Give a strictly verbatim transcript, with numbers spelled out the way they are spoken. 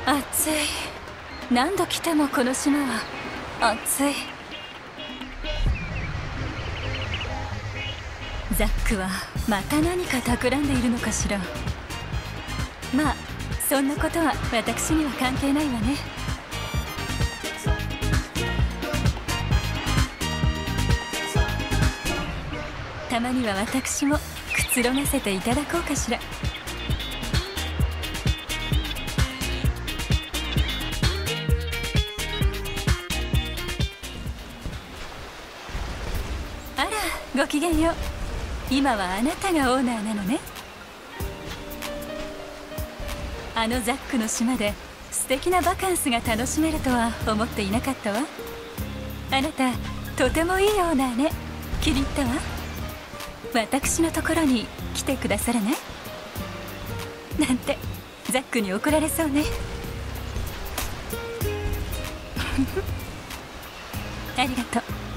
暑い。何度来てもこの島は暑い。ザックはまた何か企んでいるのかしら。まあそんなことは私には関係ないわね。たまには私もくつろがせていただこうかしら。あら、ごきげんよう。今はあなたがオーナーなのね。あのザックの島で素敵なバカンスが楽しめるとは思っていなかったわ。あなたとてもいいオーナーね。気に入ったわ。私のところに来てくださらない？なんてザックに怒られそうね。ありがとう。